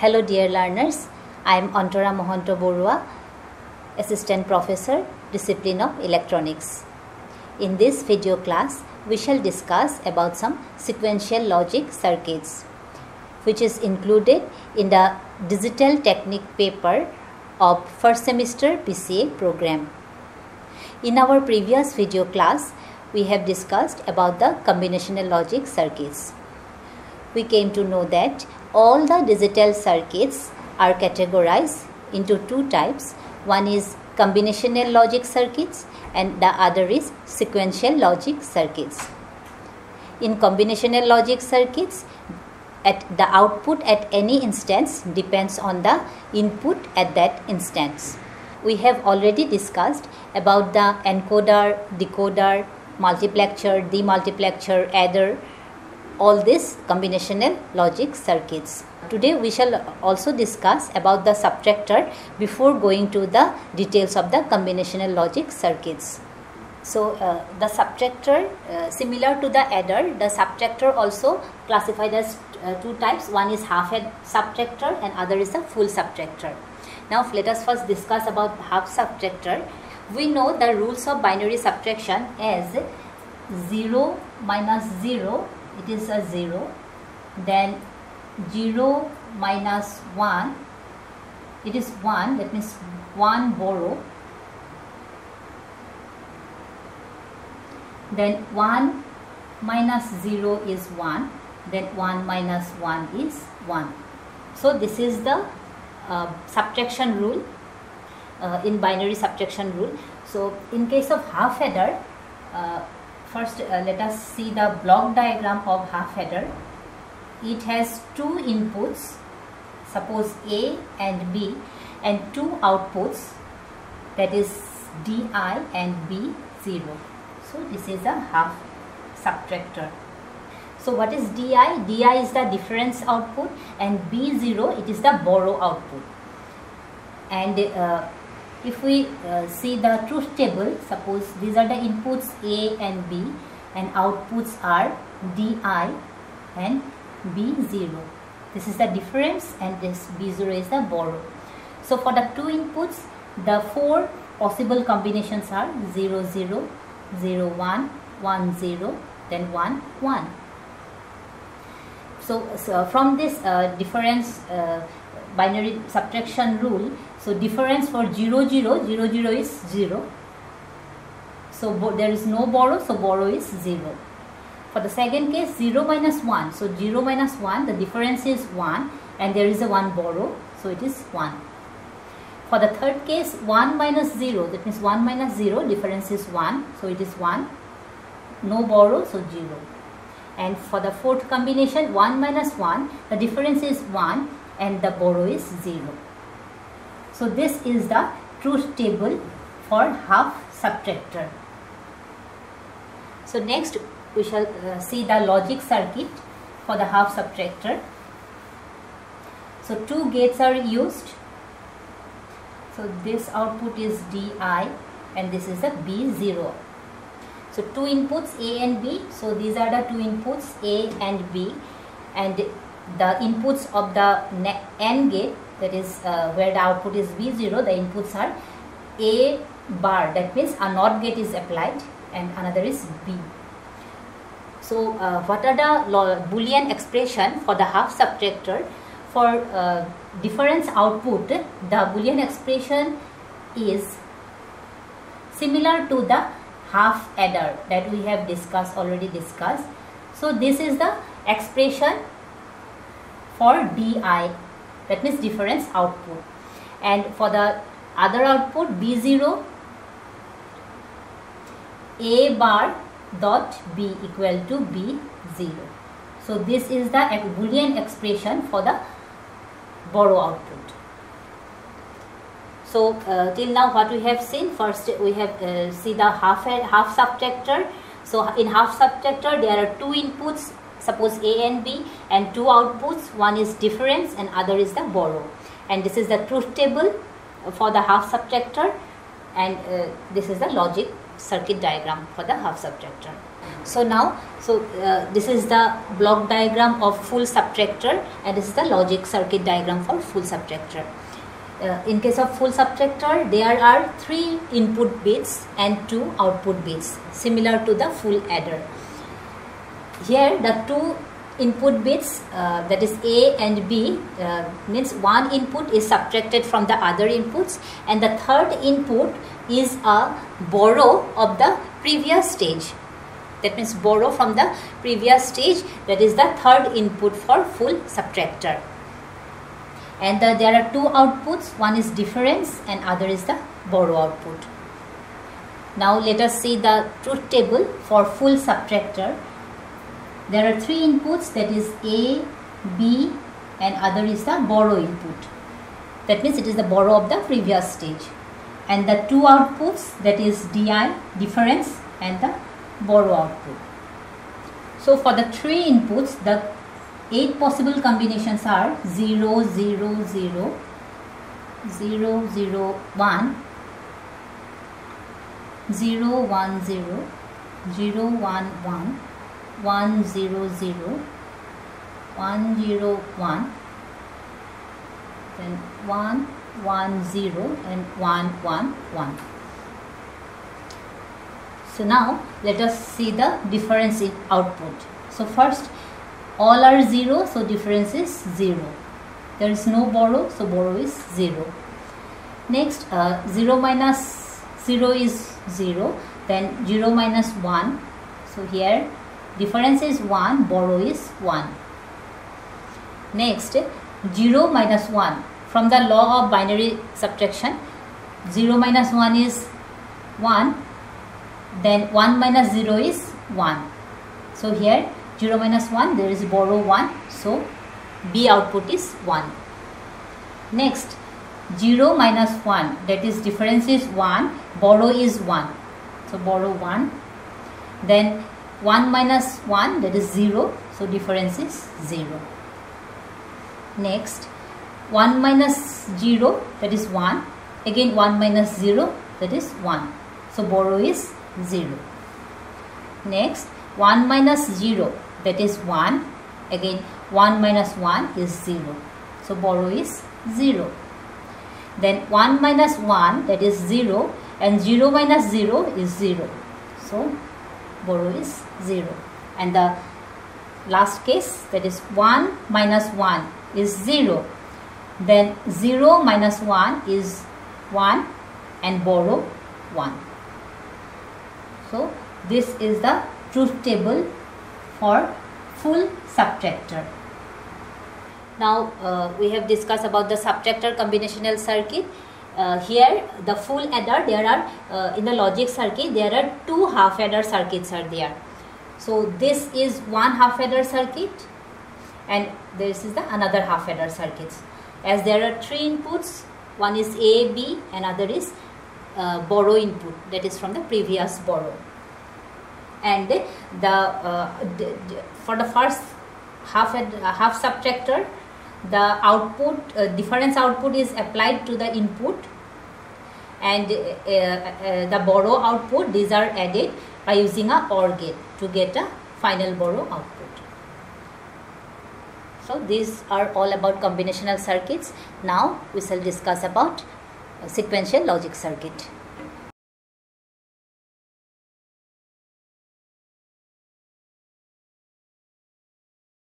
Hello dear learners, I am Antara Mohanto Borua, Assistant Professor, Discipline of Electronics. In this video class, we shall discuss about some sequential logic circuits, which is included in the Digital Technique paper of first semester BCA program. In our previous video class, we have discussed about the combinational logic circuits. We came to know that all the digital circuits are categorized into two types. One is combinational logic circuits and the other is sequential logic circuits. In combinational logic circuits, the output at any instance depends on the input at that instance. We have already discussed about the encoder, decoder, multiplexer, demultiplexer, adder, all these combinational logic circuits. Today we shall also discuss about the subtractor before going to the details of the combinational logic circuits. So the subtractor, similar to the adder, the subtractor also classified as two types. One is half subtractor and other is a full subtractor. Now let us first discuss about half subtractor. We know the rules of binary subtraction as 0 minus 0, it is a 0, then 0 minus 1, it is 1, that means 1 borrow, then 1 minus 0 is 1, then 1 minus 1 is 1. So this is the subtraction rule in binary subtraction rule. So in case of half adder, first let us see the block diagram of half adder. It has two inputs, suppose A and B, and two outputs, that is DI and B0. So this is a half subtractor. So what is DI? DI is the difference output and B0, it is the borrow output. And if we see the truth table, suppose these are the inputs A and B and outputs are DI and B0. This is the difference and this B0 is the borrow. So for the two inputs, the four possible combinations are 0, 0, 0, 1, 1, 0, then 1, 1. So from this difference binary subtraction rule, so difference for 0, 0, 0, 0 is 0. So there is no borrow, so borrow is 0. For the second case, 0 minus 1. So 0 minus 1, the difference is 1 and there is a 1 borrow, so it is 1. For the third case, 1 minus 0, that means 1 minus 0, difference is 1, so it is 1. No borrow, so 0. And for the fourth combination, 1 minus 1, the difference is 1 and the borrow is 0. So this is the truth table for half subtractor. So next we shall see the logic circuit for the half subtractor. So two gates are used. So this output is DI and this is the B0. So two inputs A and B. So these are the two inputs A and B, and the inputs of the AND gate, that is where the output is B0, the inputs are A bar, that means a NOT gate is applied, and another is B. So what are the Boolean expression for the half subtractor? For difference output, the Boolean expression is similar to the half adder that we have already discussed. So this is the expression for DI, that means difference output, and for the other output B0, A bar dot B equal to B0. So this is the Boolean expression for the borrow output. So till now what we have seen, first we have see the half subtractor. So in half subtractor there are two inputs, suppose A and B, and two outputs, one is difference and other is the borrow. And this is the truth table for the half subtractor, and this is the logic circuit diagram for the half subtractor. So now, this is the block diagram of full subtractor, and this is the logic circuit diagram for full subtractor. In case of full subtractor, there are 3 input bits and 2 output bits, similar to the full adder. Here the 2 input bits, that is A and B, means one input is subtracted from the other inputs, and the third input is a borrow of the previous stage. That means borrow from the previous stage, that is the third input for full subtractor. And there are 2 outputs, one is difference and other is the borrow output. Now let us see the truth table for full subtractor. There are 3 inputs, that is A, B and other is the borrow input. That means it is the borrow of the previous stage. And the 2 outputs, that is DI, difference, and the borrow output. So for the 3 inputs, the 8 possible combinations are 0, 0, 0, 0, 0, 1, 0, 1, 0, 0, 1, 1, 1, 0, 0, 1, 0, 1, then 1, 1, 0 and 1, 1, 1. So now let us see the difference in output. So first, all are 0, so difference is 0. There is no borrow, so borrow is 0. Next, 0 minus 0 is 0, then 0 minus 1. So here difference is 1, borrow is 1. Next, 0 minus 1. From the law of binary subtraction, 0 minus 1 is 1, then 1 minus 0 is 1. So here 0 minus 1, there is borrow 1, so B output is 1. Next, 0 minus 1, that is difference is 1, borrow is 1. So borrow 1. Then 1 minus 1, that is 0, so difference is 0. Next, 1 minus 0, that is 1. Again 1 minus 0, that is 1. So borrow is 0. Next, 1 minus 0, that is 1. Again 1 minus 1 is 0. So borrow is 0. Then 1 minus 1, that is 0, and 0 minus 0 is 0. So borrow is 0. And the last case, that is 1 minus 1 is 0. Then 0 minus 1 is 1 and borrow 1. So this is the truth table for full subtractor. Now we have discussed about the subtractor combinational circuit. Here the full adder, there are in the logic circuit there are 2 half adder circuits are there. So this is one half adder circuit and this is the another half adder circuits. As there are 3 inputs, one is A, B and other is borrow input, that is from the previous borrow. And for the first half subtractor, the output difference output is applied to the input, and the borrow output, these are added by using a OR gate to get a final borrow output. So these are all about combinational circuits. Now we shall discuss about sequential logic circuit.